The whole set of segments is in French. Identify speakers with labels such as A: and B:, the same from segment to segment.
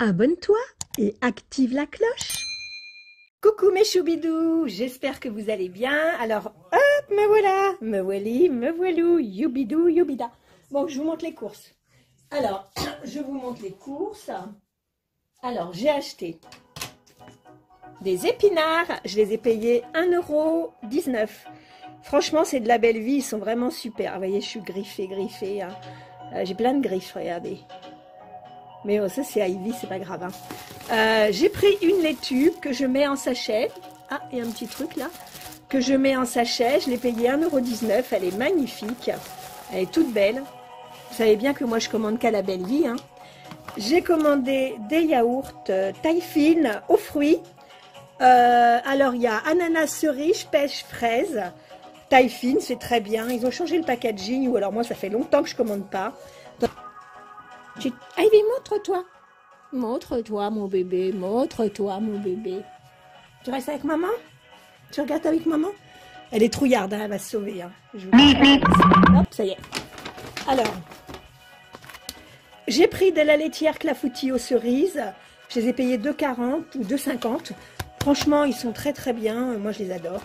A: abonne-toi et active la cloche. Coucou mes choubidous, j'espère que vous allez bien. Alors, hop, me voilà, me voili, me voilou, youbidou, youbida. Bon, je vous montre les courses. Alors, je vous montre les courses. Alors, j'ai acheté des épinards, je les ai payés 1,19 €. Franchement, c'est de la belle vie, ils sont vraiment super. Vous voyez, je suis griffée, hein. J'ai plein de griffes, regardez. Mais oh, ça, c'est Ivy, c'est pas grave. Hein. J'ai pris une laitue que je mets en sachet. Ah, il y a un petit truc là. Que je mets en sachet. Je l'ai payée 1,19 €. Elle est magnifique. Elle est toute belle. Vous savez bien que moi, je commande qu'à la belle vie. Hein. J'ai commandé des yaourts taille fine aux fruits. Alors, il y a ananas, cerise, pêche, fraise. Taille fine, c'est très bien. Ils ont changé le packaging. Ou alors, moi, ça fait longtemps que je commande pas. Ivy, montre-toi. Montre-toi, mon bébé. Montre-toi, mon bébé. Tu restes avec maman? Tu regardes avec maman? Elle est trouillarde, hein, elle va se sauver. Hein. Hop, ça y est. Alors, j'ai pris de la laitière clafoutis aux cerises. Je les ai payés 2,40 ou 2,50. Franchement, ils sont très très bien. Moi, je les adore.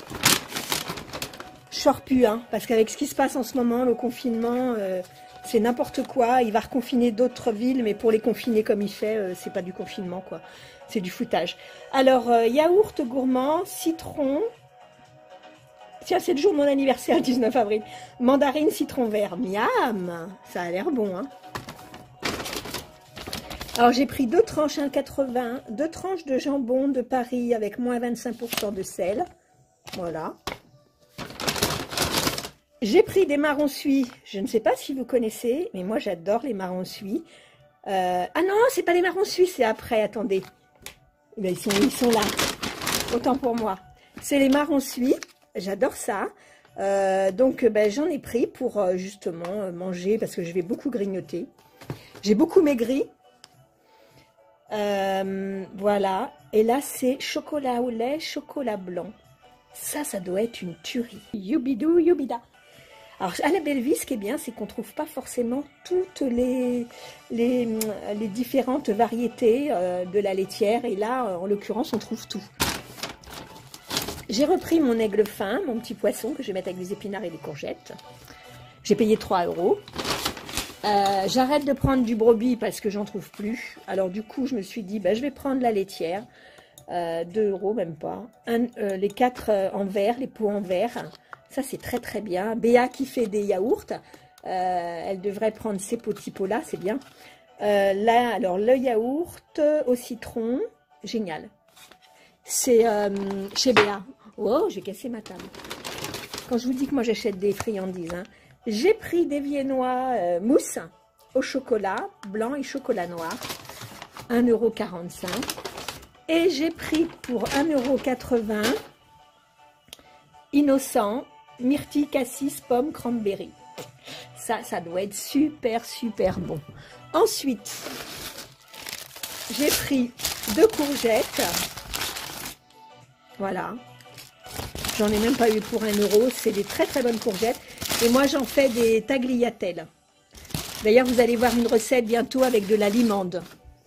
A: Je sors plus, hein, parce qu'avec ce qui se passe en ce moment, le confinement... c'est n'importe quoi, il va reconfiner d'autres villes, mais pour les confiner comme il fait, c'est pas du confinement, quoi. C'est du foutage. Alors, yaourt gourmand, citron. Tiens, c'est le jour de mon anniversaire, le 19 avril. Mandarine, citron vert. Miam! Ça a l'air bon, hein. Alors, j'ai pris 2 tranches 1,80, 2 tranches de jambon de Paris avec moins 25% de sel. Voilà. J'ai pris des marrons suis, je ne sais pas si vous connaissez, mais moi j'adore les marrons suis. Ah non, c'est pas les marrons suis, c'est après, attendez. Ben, ils sont là, autant pour moi. C'est les marrons suis, j'adore ça. Donc ben, j'en ai pris pour justement manger, parce que je vais beaucoup grignoter. J'ai beaucoup maigri. Voilà, et là c'est chocolat au lait, chocolat blanc. Ça doit être une tuerie. Youbidou, youbida. Alors, à la belle vie, ce qui est bien, c'est qu'on ne trouve pas forcément toutes les différentes variétés de la laitière. Et là, en l'occurrence, on trouve tout. J'ai repris mon aigle fin, mon petit poisson, que je vais mettre avec des épinards et des courgettes. J'ai payé 3 €. J'arrête de prendre du brebis parce que j'en trouve plus. Alors, du coup, je me suis dit, bah, je vais prendre la laitière. 2 €, même pas. Les 4 en verre, les pots en verre. Ça, c'est très, très bien. Béa qui fait des yaourts. Elle devrait prendre ces petits pots-là, c'est bien. Là, alors, le yaourt au citron. Génial. C'est chez Béa. Oh, j'ai cassé ma table. Quand je vous dis que moi, j'achète des friandises. Hein. J'ai pris des viennois mousse au chocolat blanc et chocolat noir. 1,45 €. Et j'ai pris pour 1,80 € innocent, myrtille, cassis, pomme, cranberry. Ça doit être super, super bon. Ensuite, j'ai pris 2 courgettes. Voilà. J'en ai même pas eu pour 1 €. C'est des très, très bonnes courgettes. Et moi, j'en fais des tagliatelles. D'ailleurs, vous allez voir une recette bientôt avec de la limande.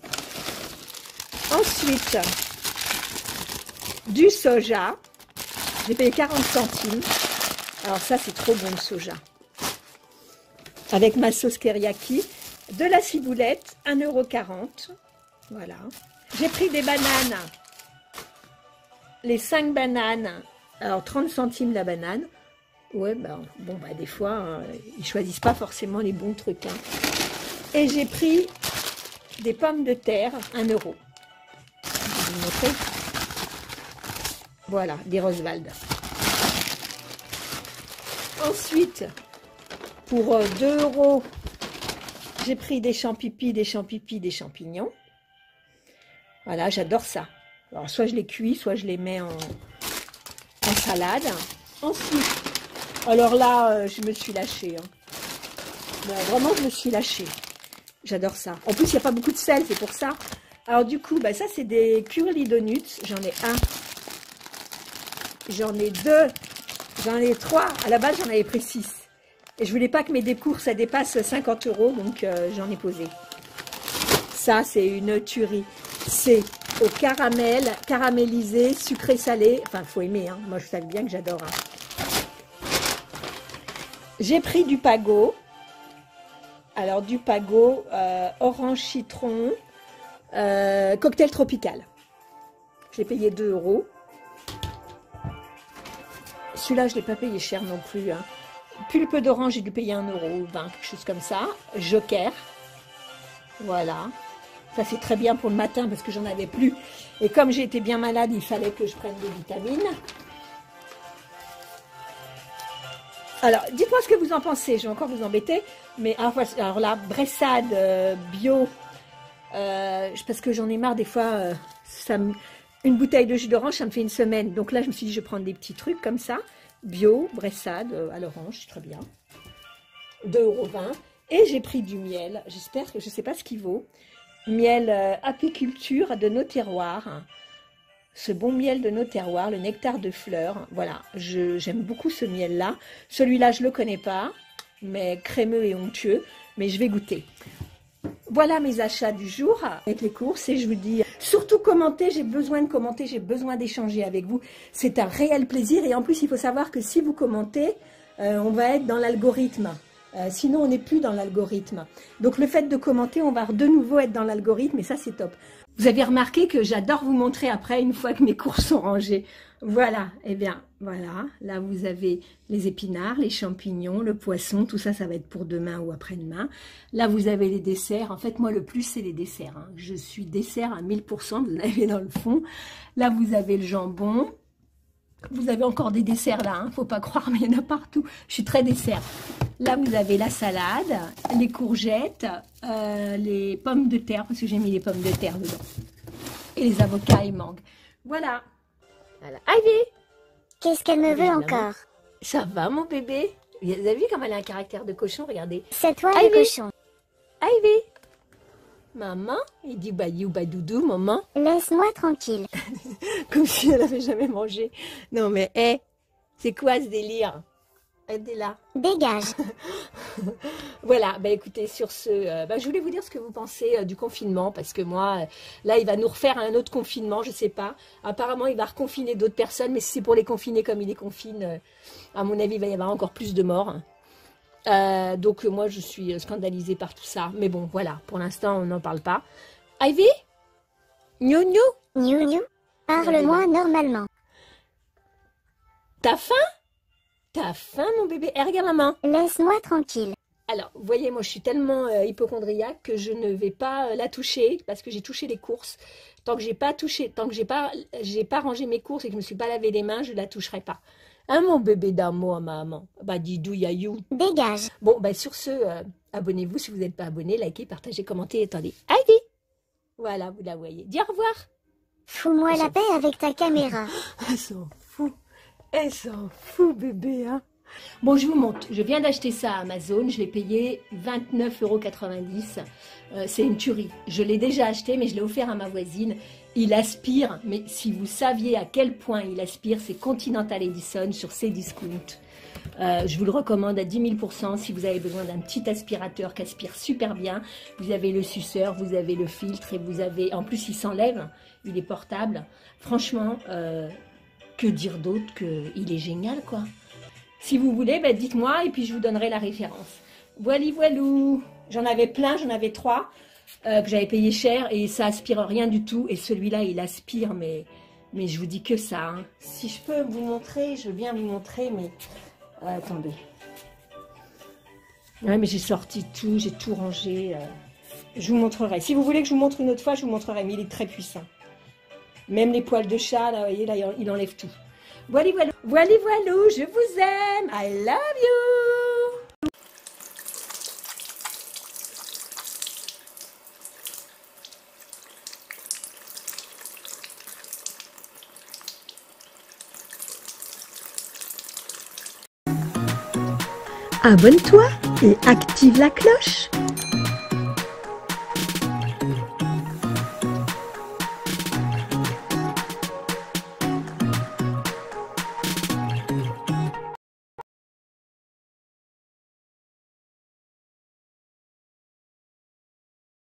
A: Ensuite, du soja. J'ai payé 40 centimes. Alors ça, c'est trop bon le soja. Avec ma sauce teriyaki. De la ciboulette, 1,40 €. Voilà. J'ai pris des bananes. Les 5 bananes. Alors 30 centimes la banane. Ouais, ben, bon, bah, des fois, hein, ils choisissent pas forcément les bons trucs. Hein. Et j'ai pris des pommes de terre, 1 €. Je vais vous montrer. Voilà, des Roswald. Ensuite, pour 2 €, j'ai pris des champipis, des champignons. Voilà, j'adore ça. Alors, soit je les cuis, soit je les mets en salade. Ensuite, alors là, je me suis lâchée. Hein. Bon, vraiment, je me suis lâchée. J'adore ça. En plus, il n'y a pas beaucoup de sel, c'est pour ça. Alors, du coup, bah, ça, c'est des curly donuts. J'en ai 1. J'en ai 2. J'en ai 3. À la base, j'en avais pris 6. Et je voulais pas que mes décours, ça dépasse 50 €. Donc, j'en ai posé. Ça, c'est une tuerie. C'est au caramel, caramélisé, sucré salé. Enfin, faut aimer, hein. Moi, je savais bien que j'adore. Hein. J'ai pris du Pago. Alors, du Pago, orange citron, cocktail tropical. J'ai payé 2 €. Celui-là, je ne l'ai pas payé cher non plus. Hein. Pulpe d'orange, j'ai dû payer 1 € 20, quelque chose comme ça. Joker. Voilà. Ça, c'est très bien pour le matin parce que j'en avais plus. Et comme j'ai été bien malade, il fallait que je prenne des vitamines. Alors, dites-moi ce que vous en pensez. Je vais encore vous embêter. Mais alors là, Bressade bio. Parce que j'en ai marre des fois. Une bouteille de jus d'orange, ça me fait une semaine. Donc là, je me suis dit, je vais prendre des petits trucs comme ça. Bio, Bressade à l'orange, c'est très bien. 2,20 €. Et j'ai pris du miel. J'espère que je ne sais pas ce qu'il vaut. Miel apiculture de nos terroirs. Ce bon miel de nos terroirs, le nectar de fleurs. Voilà, j'aime beaucoup ce miel-là. Celui-là, je ne le connais pas, mais crémeux et onctueux. Mais je vais goûter. Voilà mes achats du jour avec les courses et je vous dis surtout commentez, j'ai besoin de commenter, j'ai besoin d'échanger avec vous. C'est un réel plaisir et en plus il faut savoir que si vous commentez, on va être dans l'algorithme. Sinon on n'est plus dans l'algorithme. Donc le fait de commenter, on va de nouveau être dans l'algorithme et ça c'est top. Vous avez remarqué que j'adore vous montrer après une fois que mes courses sont rangées. Voilà, eh bien voilà, là vous avez les épinards, les champignons, le poisson, tout ça, ça va être pour demain ou après-demain. Là vous avez les desserts, en fait moi le plus c'est les desserts, hein. Je suis dessert à 1000%, vous l'avez dans le fond. Là vous avez le jambon, vous avez encore des desserts là, hein. Faut pas croire mais il y en a partout, je suis très dessert. Là vous avez la salade, les courgettes, les pommes de terre, parce que j'ai mis les pommes de terre dedans. Et les avocats et mangues. Voilà. Voilà. Ivy!
B: Qu'est-ce qu'elle me veut encore?
A: Ça va, mon bébé? Vous avez vu comme elle a un caractère de cochon? Regardez.
B: C'est toi le cochon.
A: Ivy! Maman? Il dit bayou, badoudou, maman.
B: Laisse-moi tranquille.
A: Comme si elle n'avait jamais mangé. Non, mais, hé, c'est quoi ce délire? Elle est là.
B: Dégage.
A: Voilà, bah écoutez, sur ce, je voulais vous dire ce que vous pensez du confinement, parce que moi, là, il va nous refaire un autre confinement, je sais pas. Apparemment, il va reconfiner d'autres personnes, mais si c'est pour les confiner comme il les confine, à mon avis, il va y avoir encore plus de morts. Donc, moi, je suis scandalisée par tout ça. Mais bon, voilà, pour l'instant, on n'en parle pas. Ivy? Gnou gnou?
B: Gnou gnou. Parle-moi normalement.
A: T'as faim? T'as faim, mon bébé? Eh, regarde maman.
B: Laisse-moi tranquille.
A: Alors, vous voyez, moi, je suis tellement hypocondriaque que je ne vais pas la toucher parce que j'ai touché les courses. Tant que j'ai pas touché, tant que j'ai pas rangé mes courses et que je me suis pas lavé les mains, je la toucherai pas. Hein, mon bébé d'amour, maman? Bah, dis dou yaïou.
B: Dégage.
A: Bon, bah, sur ce, abonnez-vous si vous n'êtes pas abonné, likez, partagez, commentez. Attendez. Ivy! Voilà, vous la voyez. Dis au revoir.
B: Fous-moi la paix avec ta caméra.
A: Elle s'en fout. Elle s'en fout, bébé, hein. Bon, je vous montre. Je viens d'acheter ça à Amazon. Je l'ai payé 29,90 €. C'est une tuerie. Je l'ai déjà acheté, mais je l'ai offert à ma voisine. Il aspire, mais si vous saviez à quel point il aspire, c'est Continental Edison sur Cdiscount. Je vous le recommande à 10 000% si vous avez besoin d'un petit aspirateur qui aspire super bien. Vous avez le suceur, vous avez le filtre et vous avez... En plus, il s'enlève. Il est portable. Franchement... que dire d'autre qu'il est génial, quoi. Si vous voulez, dites-moi et puis je vous donnerai la référence. Voili voilou. J'en avais plein, j'en avais 3 que j'avais payé cher et ça aspire rien du tout. Et celui-là, il aspire, mais je vous dis que ça. Hein. Si je peux vous montrer, je veux bien vous montrer, mais... attendez. Ouais, mais j'ai sorti tout, j'ai tout rangé. Je vous montrerai. Si vous voulez que je vous montre une autre fois, je vous montrerai, mais il est très puissant. Même les poils de chat, là, vous voyez, là, il enlève tout. Voilà, voilà. Voilà, voilà, je vous aime. I love you. Abonne-toi et active la cloche.